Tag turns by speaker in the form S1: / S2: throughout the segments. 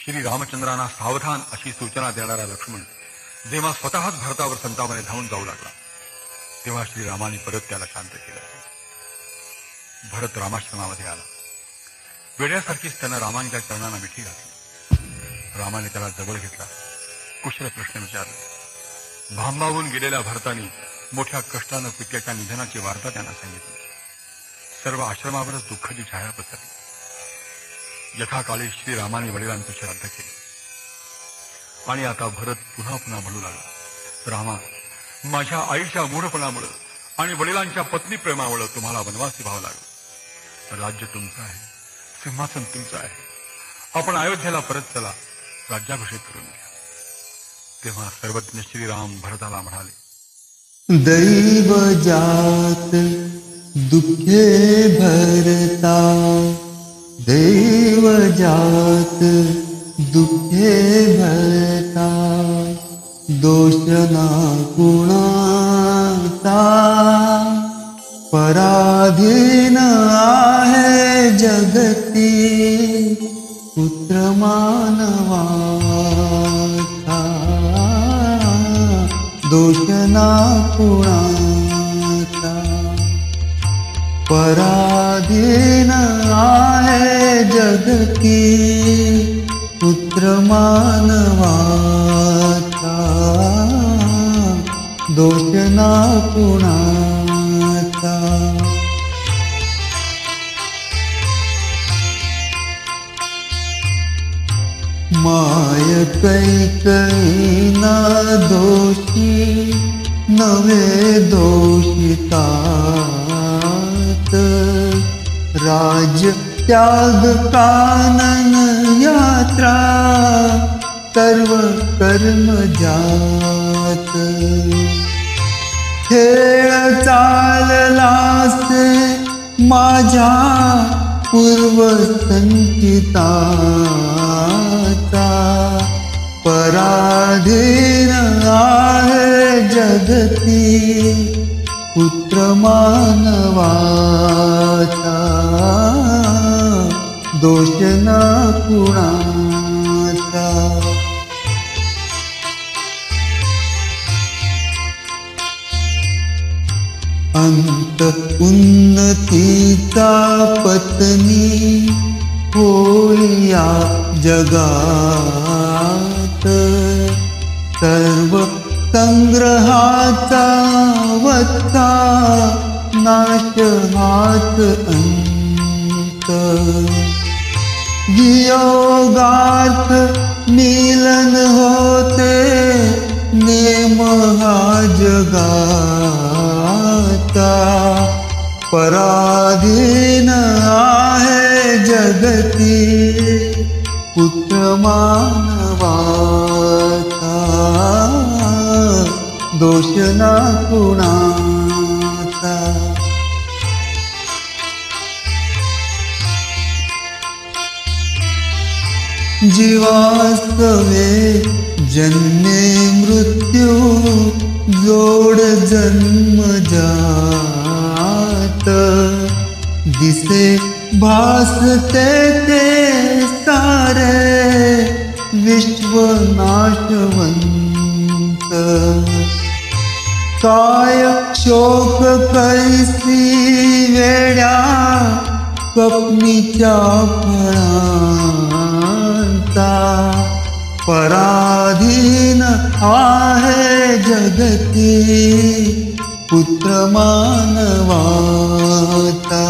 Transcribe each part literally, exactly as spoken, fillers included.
S1: श्री रामचंद्रांना सावधान अशी सूचना देणारा लक्ष्मण जेव्हा स्वतःच भरतावर संतापाने धावून जाऊ लागला तेव्हा श्रीरामाने परत त्याला शांत केलं. भरत रामाश्रमामध्ये आला. वेड्यासारखीच त्यानं रामांच्या चरणांना मिठी घातली. रामाने त्याला जवळ घेतला. कुशल प्रश्न विचारले. भांबावून गेलेल्या भरताने मोठ्या कष्टानं पित्याच्या निधनाची वार्ता त्यांना सांगितली. सर्व आश्रमावरच दुःखाची छाया पसरली. यथाकाळी श्रीरामाने वडिलांचं श्राद्ध केले आणि आता भरत पुन्हा पुन्हा म्हणू लागला, रामा, माझ्या आईच्या मूढपणामुळे आणि वडिलांच्या पत्नी प्रेमामुळे तुम्हाला वनवासी व्हावं लागलं. राज्य तुमचं आहे, सिंहासन तुमचं आहे. आपण अयोध्येला परत चला, राज्याभिषेक करून घ्या. तेव्हा सर्वज्ञ श्रीराम भरताला म्हणाले,
S2: दैव जात दुःखे भरता, दैव जात दुःखे भरता, दोष ना कुणाचा, पराधीन आहे जगती पुत्र मानवाचा, दोष ना कुणाचा, पराधीन आहे जगती पुत्र मानवाचा, दोष ना कुणाचा. माय कैकई ना दोषी नवे दोषितात, राज्य त्याग कानन यात्रा सर्व कर्म जात, खेळ चाललासे माझ्या पूर्व संचिताचा, पराधीन आहे जगती पुत्र मानवाचा, दोष ना कुणाचा. अंत उन्नतीचा पत्नी होया जगात, सर्व संग्रहाचा वत्ता नाश हाच अंत, वियोगार्थ मिलन होते नेम हा जगाचा, पराधीन आहे जगती पुत्र मानवाचा, दोष ना कुणाचा. जीवास्तवे जन्मे मृत्यू जोड जन्म जात, दिसे भासते ते सारे विश्व नाशवंत, काय शोक कैसी वेड्या स्वप्नीच्या फळांचा, पराधीन आहे जगती पुत्र मानवाचा,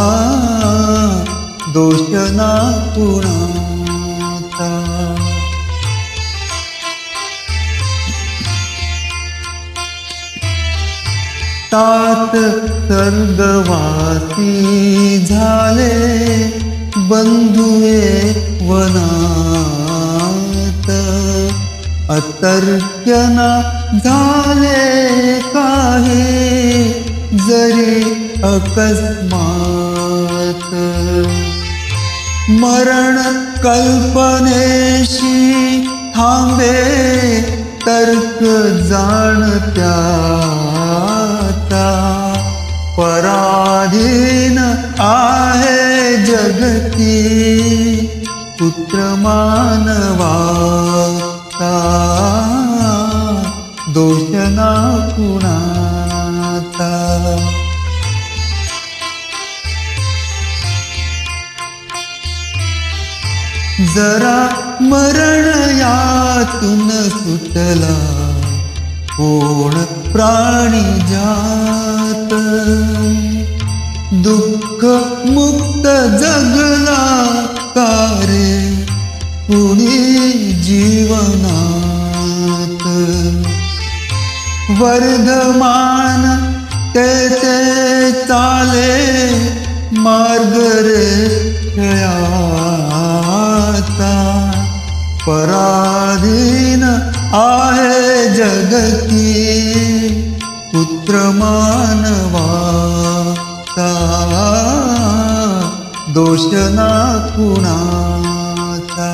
S2: दोष ना कुणाचा. तात स्वर्गवासी झाले बंधुए वनात, अतर्क्यना झाले काही जरी अकस्मात, मरण कल्पनेशी थांबे तर्क जाणत्याचा, पराधीन आहे जगती पुत्र मानवाचा दोष ना कुणाचा. जरा मरण यातून सुटला कोण प्राणी जात, दुःख मुक्त जगला कारे कुणी जीवनात. वर्धमान ते ते चाले मार्ग रे क्षयाचा, पराधीन आहे जगती पुत्र मानवाचा दोष ना कुणाचा.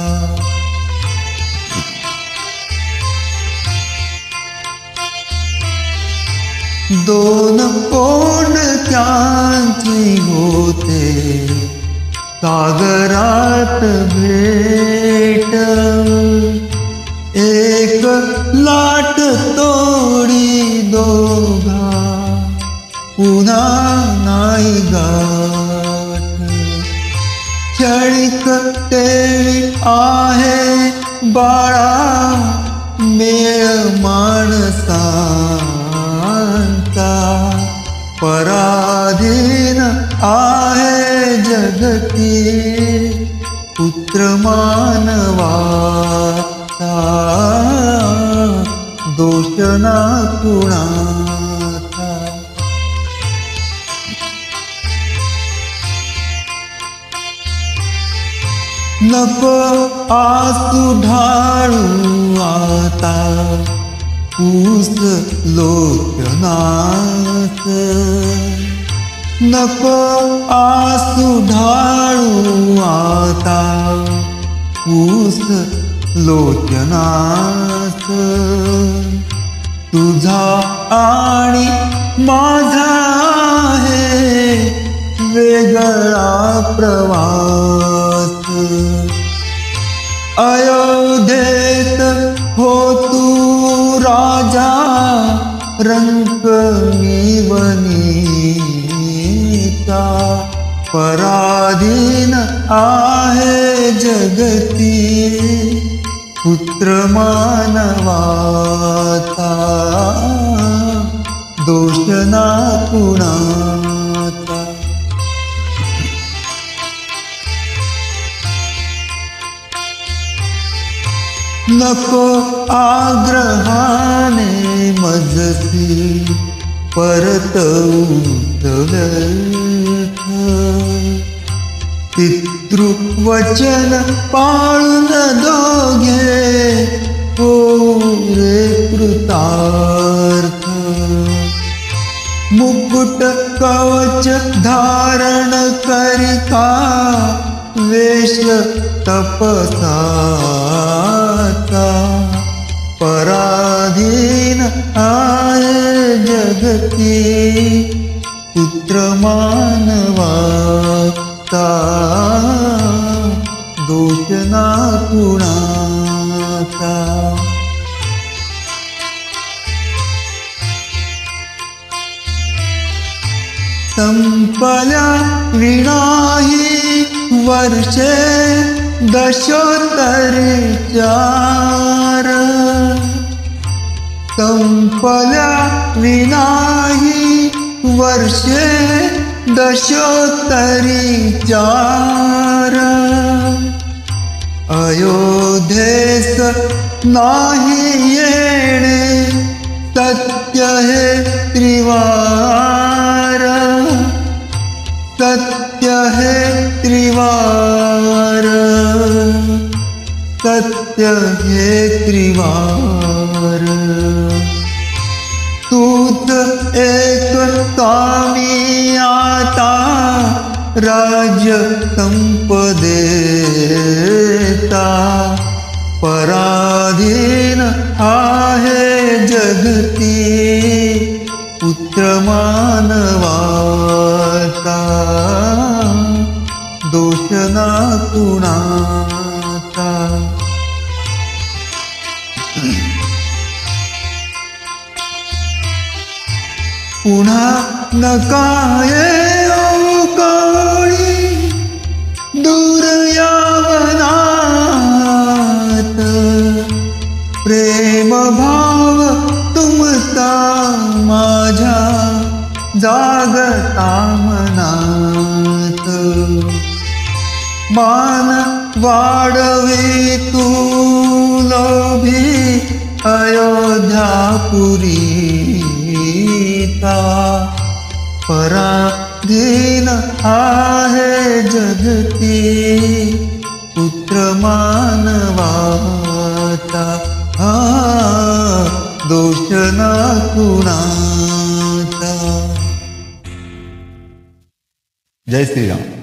S2: दोन कोंडक्यांची होते सागरात भेट, एक लाट तोडी दोघा पुन्हा नाही गाठ. क्षणिक तेळी आहे बाळा मेळ माणसांचा, पराधीन आहे जगती पुत्र मानवाचा दोष ना कुणाचा. नको आसू ढाळू आता ऊस लोचनात, नको आसू ढाळू आता ऊस लोचनात. तुझा आणि माझा आहे वेगळा प्रवास. अयोध्येत हो तू राजा रंक निवनीचा, पराधीन आहे जगती पुत्र मानवाचा दोष ना कुणाचा. नको आग्रहाने मजसी परतवूत व्यर्थ, पितृवचन पाळून दोघे होऊ रे कृतार्थ. मुकुट कवच धारण करिता वेश तपसाचा, पराधीन आहे जगती पुत्र मानवाचा दोष ना कुणाचा. संपल्या विणाही वर्षे दशोत्तरी चार, संपल्या विनाही वर्षे दशोत्तरी चार. अयोध्येस नाही येणे सत्य हे त्रिवार, सत्य हे त्रिवार, सत्य हे त्रिवार. तूच एक स्वामी आता राज्य संपदेता, पराधीन आहे जगती पुत्र मानवाचा दोष ना कुणाचा. पुन्हा नकाये अवकाळी दूर यावनात, प्रेम भाव तुमचा माझ्या जागता मनात. मान वाढवी तू लोभी अयोध्यापुरीचा, पराधीन आहे जगती पुत्र मानवाचा. हा दोष ना कुणाचा. जय श्रीराम.